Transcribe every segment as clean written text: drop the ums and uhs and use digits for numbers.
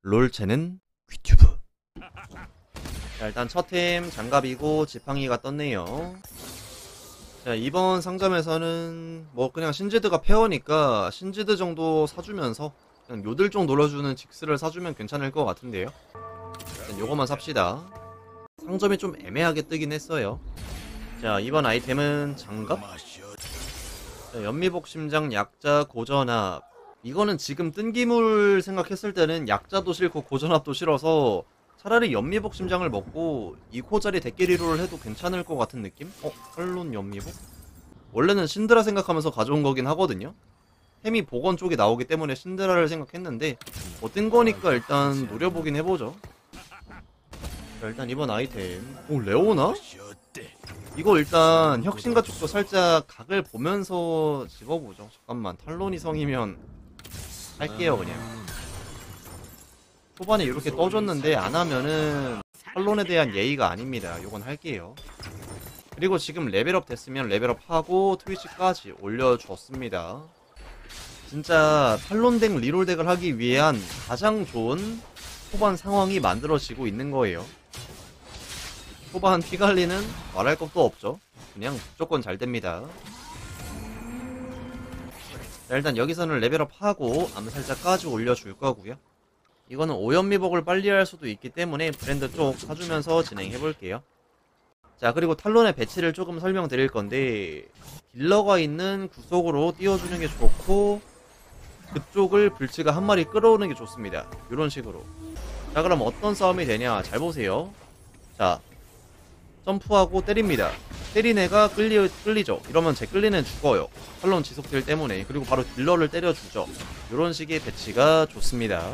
롤체는 귀튜브. 자, 일단 첫 템 장갑이고 지팡이가 떴네요. 자, 이번 상점에서는 뭐 그냥 신지드가 페어니까 신지드 정도 사주면서 그냥 요들종 놀아주는 직스를 사주면 괜찮을 것 같은데요. 일단 요거만 삽시다. 상점이 좀 애매하게 뜨긴 했어요. 자, 이번 아이템은 장갑? 자, 연미복 심장 약자 고전압. 이거는 지금 뜬기물 생각했을 때는 약자도 싫고 고전압도 싫어서 차라리 연미복 심장을 먹고 2코짜리 대끼리로를 해도 괜찮을 것 같은 느낌? 탈론 연미복? 원래는 신드라 생각하면서 가져온 거긴 하거든요? 템이 복원 쪽에 나오기 때문에 신드라를 생각했는데 뜬 거니까 일단 노려보긴 해보죠. 자, 일단 이번 아이템 레오나? 이거 일단 혁신가 쪽도 살짝 각을 보면서 집어보죠. 잠깐만, 탈론이 성이면 할게요 그냥. 초반에 이렇게 떠줬는데 안하면은 탈론에 대한 예의가 아닙니다. 요건 할게요. 그리고 지금 레벨업 됐으면 레벨업하고 트위치까지 올려줬습니다. 진짜 탈론덱 리롤덱을 하기 위한 가장 좋은 초반 상황이 만들어지고 있는 거예요. 초반 피관리는 말할 것도 없죠. 그냥 무조건 잘 됩니다. 자, 일단 여기서는 레벨업하고 암살자까지 올려줄 거고요. 이거는 오연미복을 빨리 할 수도 있기 때문에 브랜드 쪽 사주면서 진행해볼게요. 자, 그리고 탈론의 배치를 조금 설명드릴 건데 딜러가 있는 구석으로 띄워주는 게 좋고 그쪽을 불치가 한 마리 끌어오는 게 좋습니다. 이런 식으로. 자, 그럼 어떤 싸움이 되냐 잘 보세요. 자, 점프하고 때립니다. 때린 애가 끌리죠. 이러면 제 끌리는 애 죽어요. 탈론 지속딜 때문에. 그리고 바로 딜러를 때려주죠. 이런 식의 배치가 좋습니다.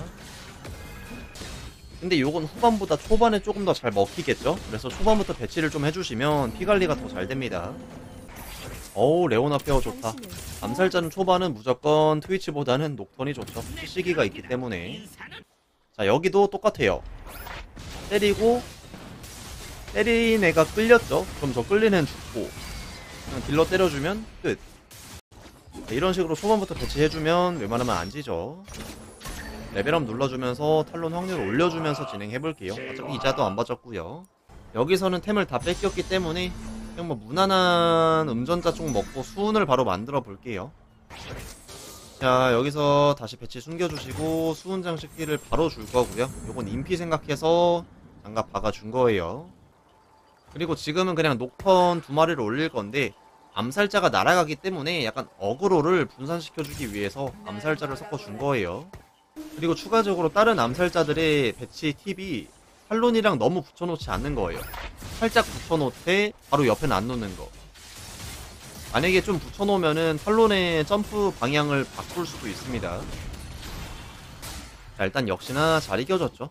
근데 요건 후반보다 초반에 조금 더 잘 먹히겠죠? 그래서 초반부터 배치를 좀 해주시면 피관리가 더 잘 됩니다. 어우, 레오나 페어 좋다. 암살자는 초반은 무조건 트위치보다는 녹턴이 좋죠. CC기가 있기 때문에. 자, 여기도 똑같아요. 때리고 때린 애가 끌렸죠? 그럼 저 끌린 애는 죽고 그냥 딜러 때려주면 끝. 자, 이런 식으로 초반부터 배치해주면 웬만하면 안 지죠. 레벨업 눌러주면서 탈론 확률을 올려주면서 진행해볼게요. 어차피 이자도 안 맞았고요. 여기서는 템을 다 뺏겼기 때문에 그냥 뭐 무난한 음전자 쪽 먹고 수운을 바로 만들어 볼게요. 자, 여기서 다시 배치 숨겨주시고 수운 장식기를 바로 줄 거고요. 요건 인피 생각해서 장갑 박아준 거예요. 그리고 지금은 그냥 녹턴 2마리를 올릴 건데 암살자가 날아가기 때문에 약간 어그로를 분산시켜주기 위해서 암살자를 섞어준 거예요. 그리고 추가적으로 다른 암살자들의 배치 팁이 탈론이랑 너무 붙여놓지 않는 거예요. 살짝 붙여놓되 바로 옆에는 안 놓는 거. 만약에 좀 붙여놓으면은 탈론의 점프 방향을 바꿀 수도 있습니다. 자, 일단 역시나 잘 이겨졌죠.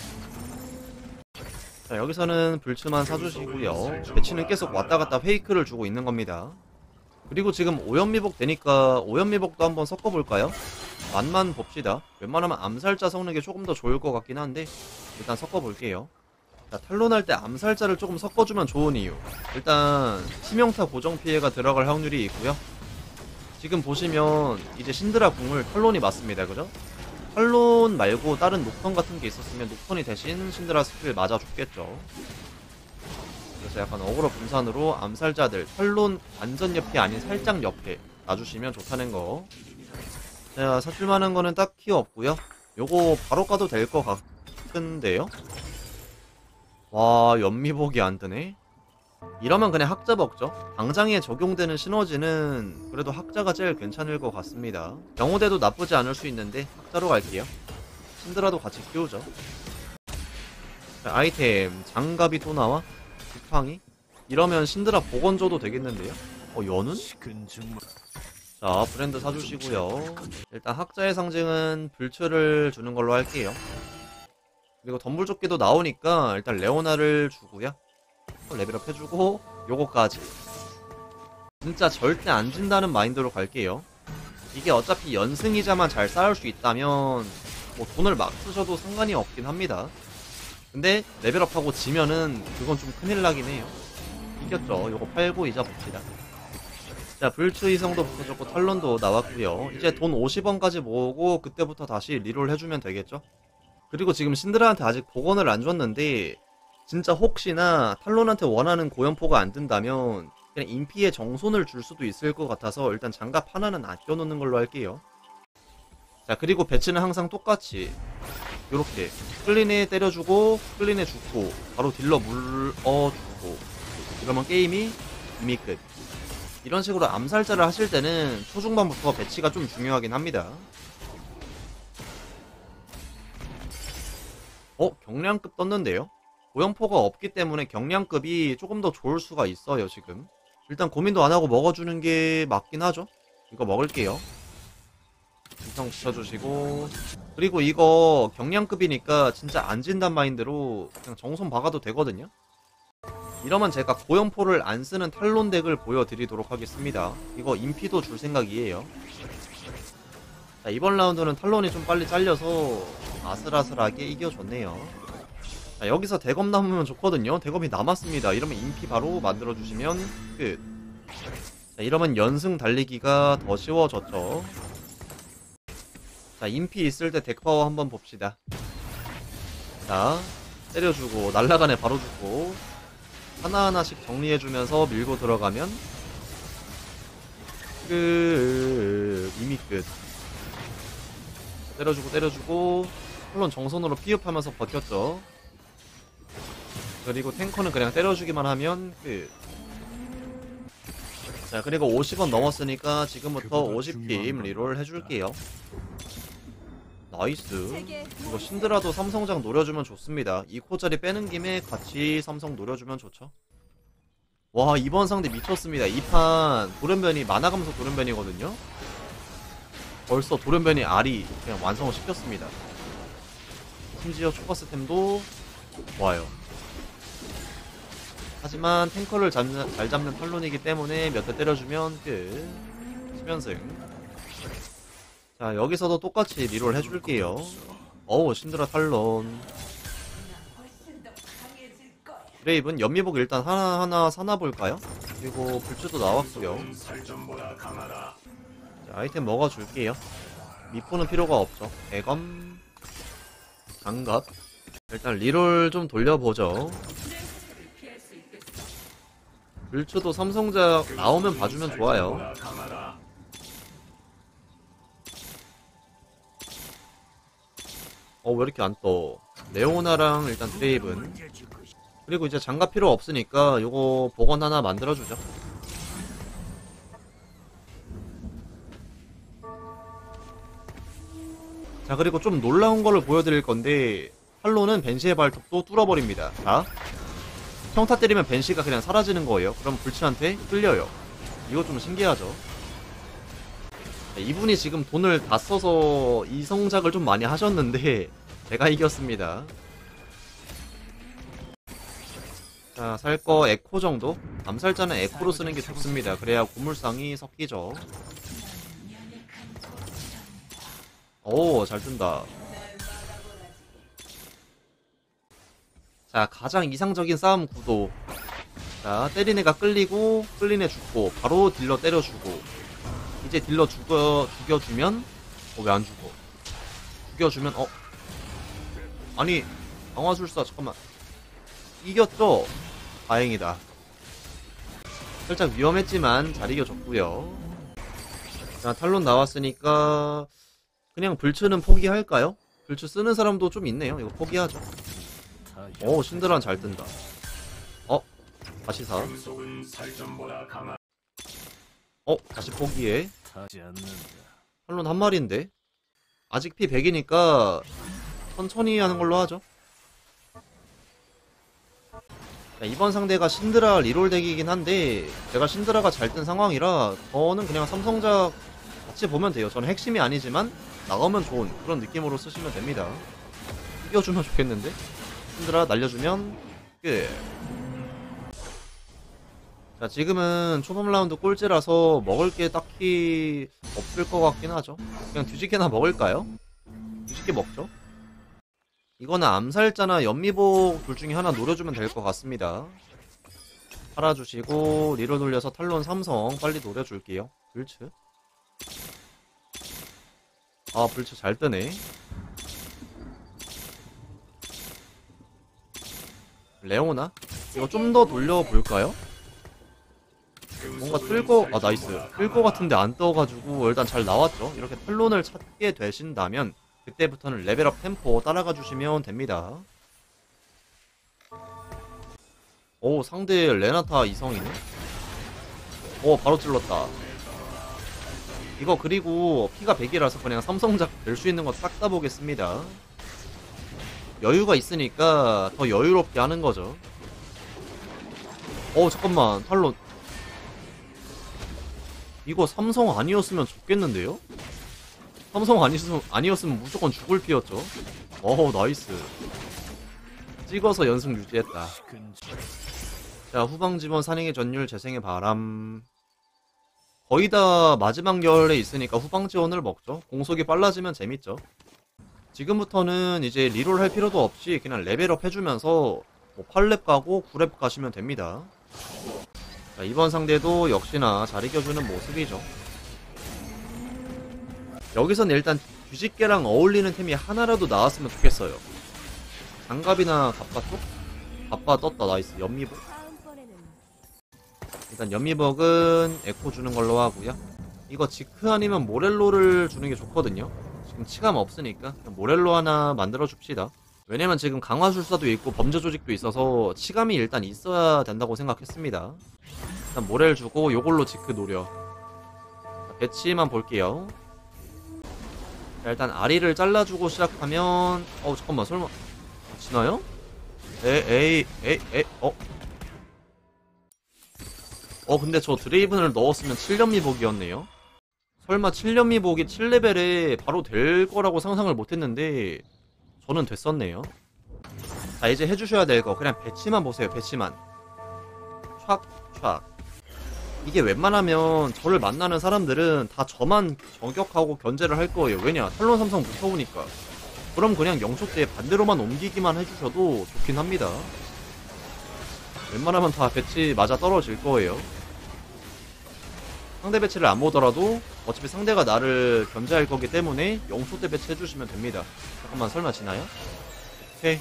자, 여기서는 불츠만 사주시고요. 배치는 계속 왔다갔다 페이크를 주고 있는 겁니다. 그리고 지금 오연미복 되니까 오연미복도 한번 섞어볼까요? 맛만 봅시다. 웬만하면 암살자 섞는 게 조금 더 좋을 것 같긴 한데 일단 섞어볼게요. 자, 탈론할 때 암살자를 조금 섞어주면 좋은 이유, 일단 치명타 고정 피해가 들어갈 확률이 있고요. 지금 보시면 이제 신드라 궁을 탈론이 맞습니다. 그죠? 탈론 말고 다른 녹턴 같은 게 있었으면 녹턴이 대신 신드라 스킬 맞아줬겠죠. 그래서 약간 어그로 분산으로 암살자들 탈론 완전 옆이 아닌 살짝 옆에 놔주시면 좋다는 거. 자, 사줄만한 거는 딱히 없고요. 요거 바로 가도 될 것 같은데요? 와, 연미복이 안 뜨네? 이러면 그냥 학자 먹죠. 당장에 적용되는 시너지는 그래도 학자가 제일 괜찮을 것 같습니다. 경호대도 나쁘지 않을 수 있는데 학자로 갈게요. 신드라도 같이 키우죠. 자, 아이템 장갑이 또 나와? 지팡이? 이러면 신드라 복원 줘도 되겠는데요? 연은? 자, 브랜드 사주시고요. 일단 학자의 상징은 불츠를 주는 걸로 할게요. 그리고 덤불조끼도 나오니까 일단 레오나를 주고요. 레벨업 해주고 요거까지. 진짜 절대 안 진다는 마인드로 갈게요. 이게 어차피 연승이자만 잘 쌓을 수 있다면 뭐 돈을 막 쓰셔도 상관이 없긴 합니다. 근데 레벨업하고 지면은 그건 좀 큰일 나긴 해요. 이겼죠. 요거 팔고 이자 봅시다. 자, 불츠 이성도 붙어졌고 탈론도 나왔고요. 이제 돈 50원까지 모으고 그때부터 다시 리롤 해주면 되겠죠? 그리고 지금 신드라한테 아직 복원을 안 줬는데 진짜 혹시나 탈론한테 원하는 고연포가 안 든다면 그냥 인피에 정손을 줄 수도 있을 것 같아서 일단 장갑 하나는 아껴놓는 걸로 할게요. 자, 그리고 배치는 항상 똑같이 요렇게 클린에 때려주고 클린에 죽고 바로 딜러 물어주고 이러면 게임이 이미 끝. 이런 식으로 암살자를 하실 때는 초중반부터 배치가 좀 중요하긴 합니다. 경량급 떴는데요? 고연포가 없기 때문에 경량급이 조금 더 좋을 수가 있어요. 지금 일단 고민도 안하고 먹어주는 게 맞긴 하죠. 이거 먹을게요. 인성 붙여주시고, 그리고 이거 경량급이니까 진짜 안 진단 마인드로 그냥 정손 박아도 되거든요. 이러면 제가 고연포를 안 쓰는 탈론 덱을 보여드리도록 하겠습니다. 이거 인피도 줄 생각이에요. 자, 이번 라운드는 탈론이 좀 빨리 잘려서 아슬아슬하게 이겨줬네요. 자, 여기서 대검 남으면 좋거든요. 대검이 남았습니다. 이러면 인피 바로 만들어주시면 끝. 자, 이러면 연승 달리기가 더 쉬워졌죠. 자, 인피 있을 때 덱파워 한번 봅시다. 자, 때려주고 날라가네 바로 죽고 하나하나씩 정리해주면서 밀고 들어가면 이미 끝. 때려주고 물론 정선으로 피업하면서 버텼죠. 그리고 탱커는 그냥 때려주기만 하면 끝. 자, 그리고 50원 넘었으니까 지금부터 50킴 리롤 해줄게요. 나이스. 이거 신드라도 삼성장 노려주면 좋습니다. 2코짜리 빼는 김에 같이 삼성 노려주면 좋죠. 와, 이번 상대 미쳤습니다. 2판 돌연변이 만화감소 돌연변이거든요. 벌써 돌연변이 R이 그냥 완성을 시켰습니다. 심지어 초가스템도 좋아요. 하지만 탱커를 잘 잡는 탈론이기 때문에 몇 대 때려주면 끝. 10연승. 자, 여기서도 똑같이 리롤 해줄게요. 어우, 신드라 탈론. 드레이븐 연미복 일단 하나하나 사놔볼까요? 그리고 불츠도 나왔고요. 자, 아이템 먹어줄게요. 미포는 필요가 없죠. 대검, 장갑. 일단 리롤 좀 돌려보죠. 불츠도 삼성작 나오면 봐주면 좋아요. 왜 이렇게 안 떠? 레오나랑 일단 드레이븐. 그리고 이제 장갑 필요 없으니까 요거 복원 하나 만들어주죠. 자, 그리고 좀 놀라운 거를 보여드릴 건데 탈론은 벤시의 발톱도 뚫어버립니다. 자, 평타 때리면 벤시가 그냥 사라지는 거예요. 그럼 불치한테 끌려요. 이거 좀 신기하죠? 자, 이분이 지금 돈을 다 써서 이성작을 좀 많이 하셨는데 제가 이겼습니다. 자, 살 거 에코 정도? 암살자는 에코로 쓰는 게 좋습니다. 그래야 고물상이 섞이죠. 오, 잘 뜬다. 자, 가장 이상적인 싸움 구도. 자, 때린 애가 끌리고 끌린 애 죽고 바로 딜러 때려주고 이제 딜러 죽여주면 왜 안 죽어? 죽여주면 아니, 강화술사 잠깐만. 이겼죠? 다행이다. 살짝 위험했지만 잘 이겨줬고요. 자, 탈론 나왔으니까 그냥 불츠는 포기할까요? 불츠 쓰는 사람도 좀 있네요. 이거 포기하죠. 신드란 잘 뜬다. 다시 사. 다시 포기해. 탈론 한 마리인데 아직 피 100이니까 천천히 하는 걸로 하죠. 자, 이번 상대가 신드라 리롤 덱이긴 한데 제가 신드라가 잘 뜬 상황이라 저는 그냥 삼성작 같이 보면 돼요. 저는 핵심이 아니지만 나가면 좋은 그런 느낌으로 쓰시면 됩니다. 이겨주면 좋겠는데? 신드라 날려주면 끝. 자, 지금은 초반 라운드 꼴찌라서 먹을 게 딱히 없을 것 같긴 하죠. 그냥 뒤집개나 먹을까요? 뒤집개 먹죠. 이거는 암살자나 연미복 둘 중에 하나 노려주면 될 것 같습니다. 팔아주시고 리롤 돌려서 탈론 삼성 빨리 노려줄게요. 불츠. 불츠 잘 뜨네. 레오나? 이거 좀 더 돌려볼까요? 뭔가 아 나이스. 뜰 거 같은데 안 떠가지고 일단 잘 나왔죠. 이렇게 탈론을 찾게 되신다면 그때부터는 레벨업 템포 따라가 주시면 됩니다. 오, 상대 레나타 이성이네. 오, 바로 찔렀다. 이거 그리고 피가 100이라서 그냥 삼성작 될 수 있는 거 싹 다 보겠습니다. 여유가 있으니까 더 여유롭게 하는 거죠. 잠깐만, 탈론. 이거 삼성 아니었으면 좋겠는데요? 삼성 아니었으면 무조건 죽을 피였죠. 나이스. 찍어서 연승 유지했다. 자, 후방 지원 산행의 전율 재생의 바람. 거의 다 마지막 결에 있으니까 후방 지원을 먹죠. 공속이 빨라지면 재밌죠. 지금부터는 이제 리롤 할 필요도 없이 그냥 레벨업 해주면서 8렙 가고 9렙 가시면 됩니다. 자, 이번 상대도 역시나 잘 이겨주는 모습이죠. 여기선 일단 뒤집개랑 어울리는 템이 하나라도 나왔으면 좋겠어요. 장갑이나 갑바 쪽? 갑바 떴다. 나이스. 연미복. 일단 연미복은 에코 주는 걸로 하고요. 이거 지크 아니면 모렐로를 주는 게 좋거든요. 지금 치감 없으니까 모렐로 하나 만들어 줍시다. 왜냐면 지금 강화술사도 있고 범죄 조직도 있어서 치감이 일단 있어야 된다고 생각했습니다. 일단 모렐 주고 요걸로 지크 노려. 자, 배치만 볼게요. 자, 일단 아리를 잘라주고 시작하면 잠깐만 설마 지나요? 에이 근데 저 드레이븐을 넣었으면 7연미복이었네요. 설마 7연미복이 7레벨에 바로 될 거라고 상상을 못했는데 저는 됐었네요. 자, 이제 해주셔야 될 거 그냥 배치만 보세요. 배치만 촥촥. 이게 웬만하면 저를 만나는 사람들은 다 저만 저격하고 견제를 할 거예요. 왜냐? 탈론 삼성 무서우니까. 그럼 그냥 영초 때 반대로만 옮기기만 해주셔도 좋긴 합니다. 웬만하면 다 배치 맞아 떨어질 거예요. 상대 배치를 안 보더라도 어차피 상대가 나를 견제할 거기 때문에 영초 때 배치 해주시면 됩니다. 잠깐만, 설마 지나요? 오케이.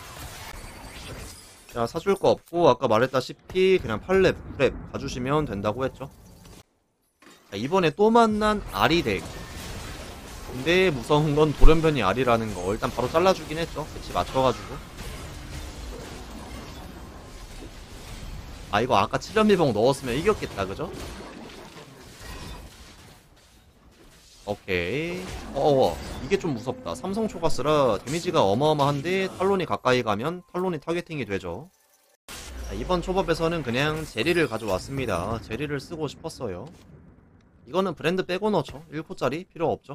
자, 사줄 거 없고 아까 말했다시피 그냥 8렙, 9렙 가주시면 된다고 했죠. 자, 이번에 또 만난 아리 덱. 근데 무서운 건 돌연변이 아리라는 거. 일단 바로 잘라주긴 했죠. 배치 맞춰가지고. 이거 아까 7연미봉 넣었으면 이겼겠다, 그죠? 오케이. 이게 좀 무섭다. 삼성 초가스라 데미지가 어마어마한데 탈론이 가까이 가면 탈론이 타겟팅이 되죠. 자, 이번 초밥에서는 그냥 제리를 가져왔습니다. 제리를 쓰고 싶었어요. 이거는 브랜드 빼고 넣죠. 1코짜리 필요 없죠.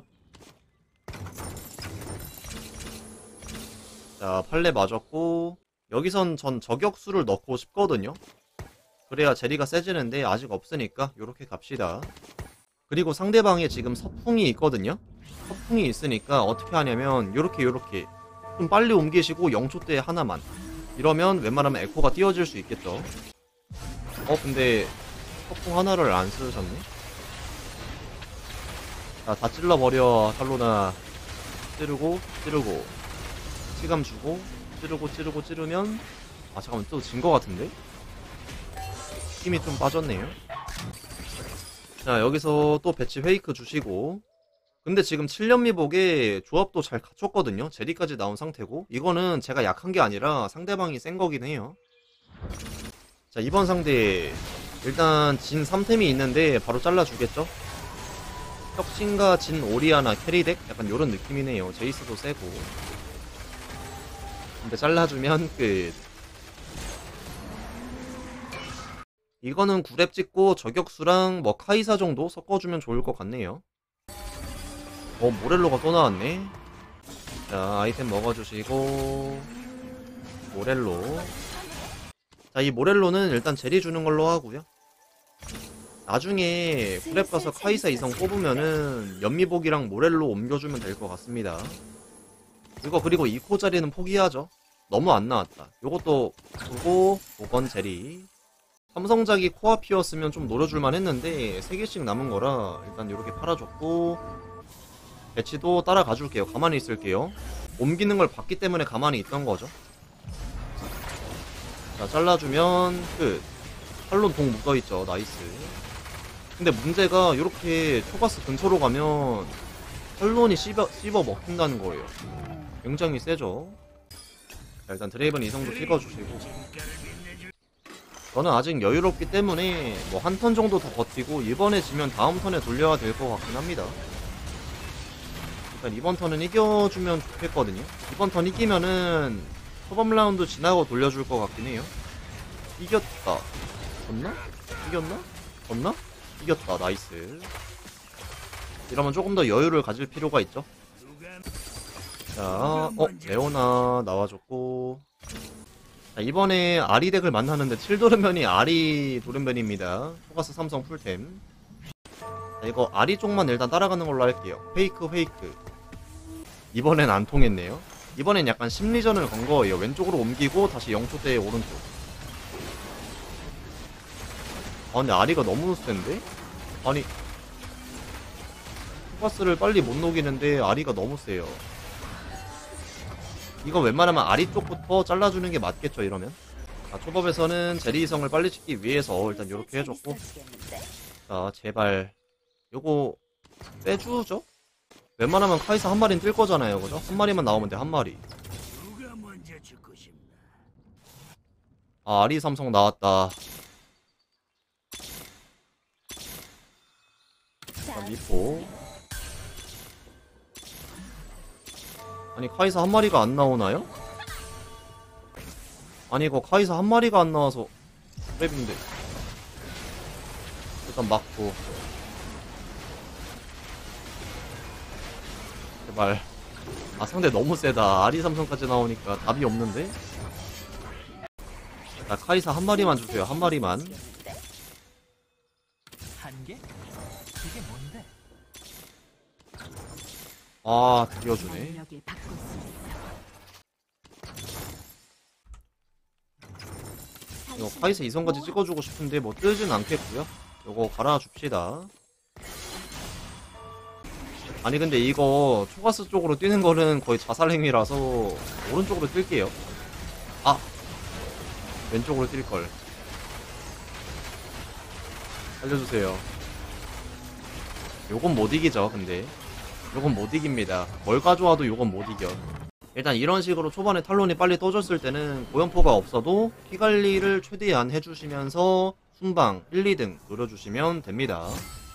자, 팔레 맞았고 여기선 전 저격수를 넣고 싶거든요. 그래야 제리가 세지는데 아직 없으니까 요렇게 갑시다. 그리고 상대방에 지금 서풍이 있거든요. 서풍이 있으니까 어떻게 하냐면 요렇게 좀 빨리 옮기시고 0초대 하나만. 이러면 웬만하면 에코가 띄워질 수 있겠죠. 근데 서풍 하나를 안 쓰셨네. 자, 다 찔러버려. 탈로나. 찌르고 시감 주고 찌르면 잠깐만, 또 진 거 같은데? 힘이 좀 빠졌네요. 자, 여기서 또 배치 페이크 주시고. 근데 지금 7연미복에 조합도 잘 갖췄거든요. 제리까지 나온 상태고. 이거는 제가 약한 게 아니라 상대방이 센 거긴 해요. 자, 이번 상대 일단 진 3템이 있는데 바로 잘라주겠죠? 혁신과 진 오리아나 캐리덱? 약간 요런 느낌이네요. 제이스도 세고. 근데 잘라주면 끝. 이거는 9렙 찍고 저격수랑 뭐 카이사 정도 섞어주면 좋을 것 같네요. 모렐로가 또 나왔네. 자, 아이템 먹어주시고 모렐로. 자, 이 모렐로는 일단 제리 주는 걸로 하고요. 나중에 9렙 가서 카이사 이성 뽑으면은 연미복이랑 모렐로 옮겨주면 될 것 같습니다. 이거 그리고 2코짜리는 포기하죠. 너무 안 나왔다. 요것도 두고 5번 제리. 삼성작이 코앞이었으면 좀 노려줄만 했는데 3개씩 남은 거라 일단 이렇게 팔아줬고, 배치도 따라가줄게요. 가만히 있을게요. 옮기는 걸 봤기 때문에 가만히 있던 거죠. 자, 잘라주면 끝. 탈론 동 묻어있죠. 나이스. 근데 문제가 이렇게 초가스 근처로 가면 탈론이 씹어 먹힌다는 거예요. 굉장히 세죠. 자, 일단 드레이븐 이성도 찍어주시고, 저는 아직 여유롭기 때문에 뭐 한 턴 정도 더 버티고 이번에 지면 다음 턴에 돌려야 될 것 같긴 합니다. 일단 이번 턴은 이겨주면 좋겠거든요. 이번 턴 이기면은 초반 라운드 지나고 돌려줄 것 같긴 해요. 이겼다. 졌나? 이겼나? 졌나? 이겼다. 나이스. 이러면 조금 더 여유를 가질 필요가 있죠. 자, 레오나 나와줬고. 자, 이번에 아리 덱을 만나는데 7도른변이 아리 도른변입니다. 포가스 삼성 풀템. 자, 이거 아리 쪽만 일단 따라가는 걸로 할게요. 페이크. 이번엔 안 통했네요. 이번엔 약간 심리전을 건 거예요. 왼쪽으로 옮기고 다시 0초대에 오른쪽. 아, 근데 아리가 너무 센데? 아니, 포가스를 빨리 못 녹이는데 아리가 너무 세요. 이거 웬만하면 아리 쪽부터 잘라주는 게 맞겠죠, 이러면. 자, 초밥에서는 제리 이성을 빨리 찍기 위해서 일단 요렇게 해줬고. 자, 제발 요거 빼주죠? 웬만하면 카이사 한 마리는 뜰 거잖아요, 그죠? 한 마리만 나오면 돼, 한 마리. 아, 아리 삼성 나왔다. 자, 미포. 아니, 카이사 한 마리가 안 나오나요? 아니, 이거 카이사 한 마리가 안 나와서 그랩인데. 일단 막고. 제발. 아, 상대 너무 세다. 아리 삼성까지 나오니까 답이 없는데? 자, 카이사 한 마리만 주세요. 한 마리만. 한 개? 그게 뭔데? 아, 드디어 주네. 이거 카이사 이성까지 찍어주고 싶은데 뭐 뜨진 않겠고요. 요거 갈아줍시다. 아니 근데 이거 초가스 쪽으로 뛰는 거는 거의 자살 행위라서 오른쪽으로 뛸게요. 아, 왼쪽으로 뛸걸. 알려주세요. 요건 못 이기죠. 근데 요건 못 이깁니다. 뭘 가져와도 요건 못 이겨. 일단 이런 식으로 초반에 탈론이 빨리 떠줬을 때는 고연포가 없어도 피관리를 최대한 해주시면서 순방 1, 2등 노려주시면 됩니다.